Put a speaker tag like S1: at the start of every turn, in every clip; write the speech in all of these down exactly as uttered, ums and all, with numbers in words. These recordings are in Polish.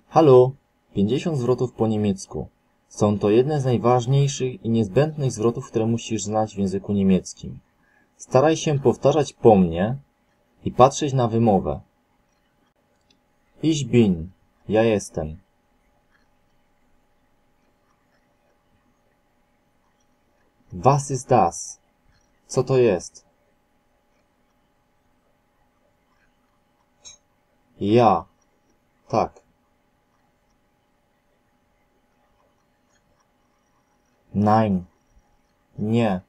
S1: Halo! pięćdziesiąt zwrotów po niemiecku. Są to jedne z najważniejszych i niezbędnych zwrotów, które musisz znać w języku niemieckim. Staraj się powtarzać po mnie i patrzeć na wymowę. Ich bin. Ja jestem. Was ist das? Co to jest? Ja. Tak. Nein. Nie.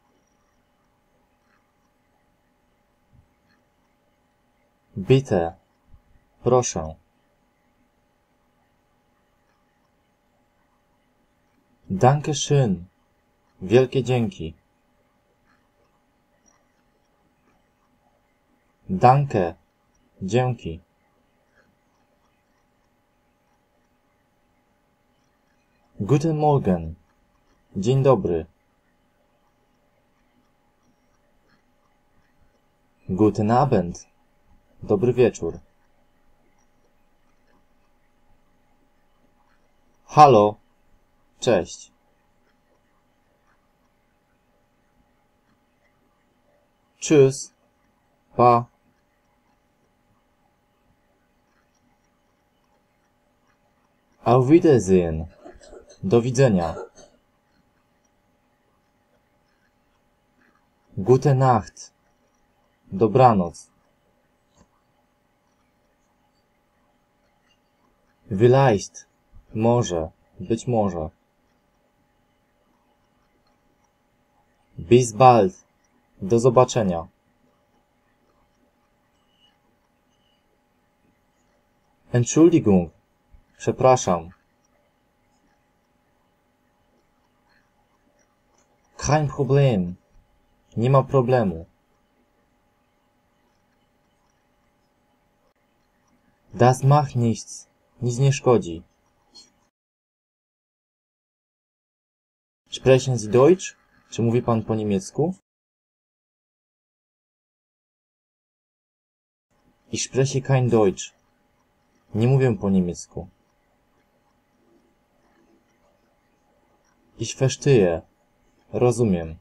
S1: Bitte. Proszę. Danke schön. Wielkie dzięki. Danke. Dzięki. Guten Morgen. Dzień dobry. Guten Abend. Dobry wieczór. Halo. Cześć. Tschüss. Pa. Auf Wiedersehen. Do widzenia. Gute Nacht. Dobranoc. Vielleicht. Może. Być może. Bis bald. Do zobaczenia. Entschuldigung. Przepraszam. Kein Problem. Nie ma problemu. Das macht nichts. Nic nie szkodzi. Sprechen Sie Deutsch? Czy mówi pan po niemiecku? Ich spreche kein Deutsch. Nie mówię po niemiecku. Ich verstehe. Rozumiem.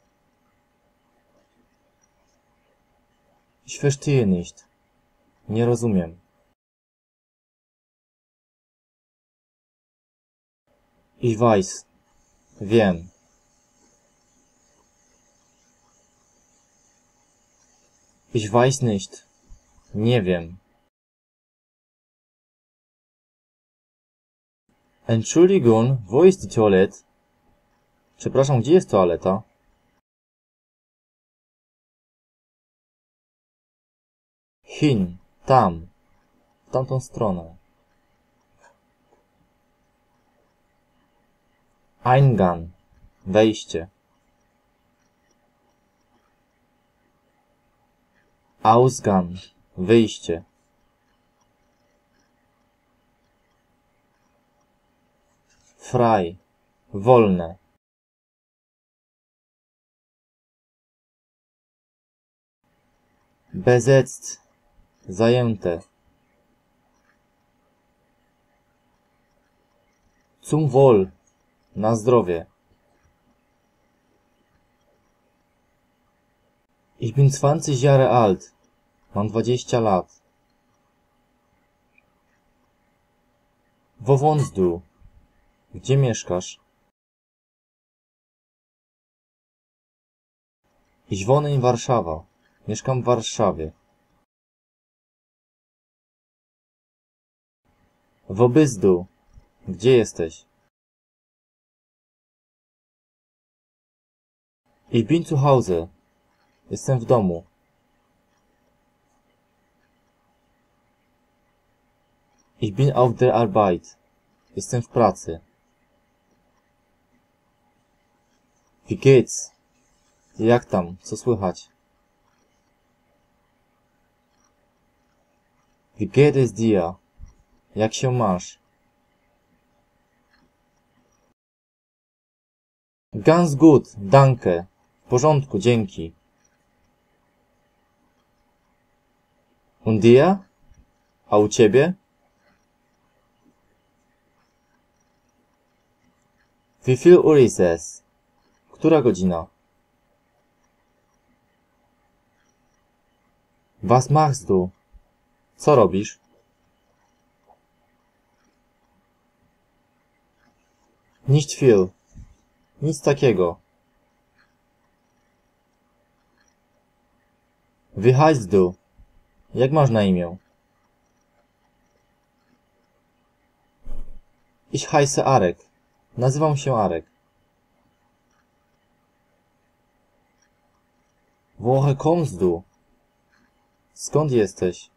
S1: Ich verstehe nicht. Nie rozumiem. Ich weiß. Wiem. Ich weiß nicht. Nie wiem. Entschuldigung, wo ist die Toilette? Przepraszam, gdzie jest toaleta? Hin. Tam. W tamtą stronę. Eingang. Wejście. Ausgang. Wyjście. Frei. Wolne. Besetzt. Zajęte. Zum Wohl. Na zdrowie. Ich bin zwanzig Jahre alt. Mam dwadzieścia lat. Wo wohnst du? Gdzie mieszkasz? Ich wohne in Warszawa. Mieszkam w Warszawie. Wo bist du? Gdzie jesteś? Ich bin zu Hause. Jestem w domu. Ich bin auf der Arbeit. Jestem w pracy. Wie geht's? Jak tam? Co słychać? Wie geht es dir? Jak się masz? Ganz gut, danke. W porządku, dzięki. Und dir? A u ciebie? Wie viel Uhr ist es? Która godzina? Was machst du? Co robisz? Nicht viel. Nic takiego. Wie heißt du? Jak masz na imię? Ich heiße Arek. Nazywam się Arek. Woher kommst du? Skąd jesteś?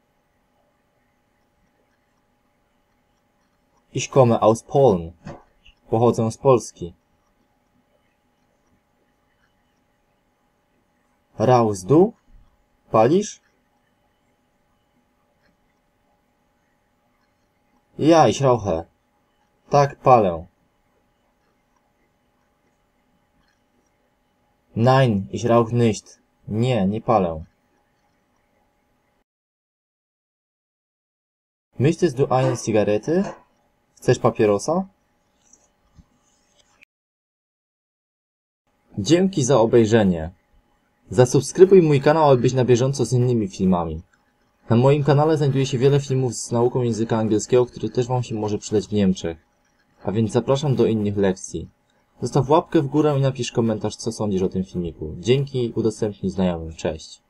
S1: Ich komme aus Polen. Pochodzę z Polski. Rauchst du? Palisz? Ja, ich rauche. Tak, palę. Nein, ich rauche nicht. Nie, nie palę. Möchtest du eine Zigarette? Chcesz papierosa? Dzięki za obejrzenie. Zasubskrybuj mój kanał, aby być na bieżąco z innymi filmami. Na moim kanale znajduje się wiele filmów z nauką języka angielskiego, który też Wam się może przydać w Niemczech. A więc zapraszam do innych lekcji. Zostaw łapkę w górę i napisz komentarz, co sądzisz o tym filmiku. Dzięki, udostępnij znajomym. Cześć.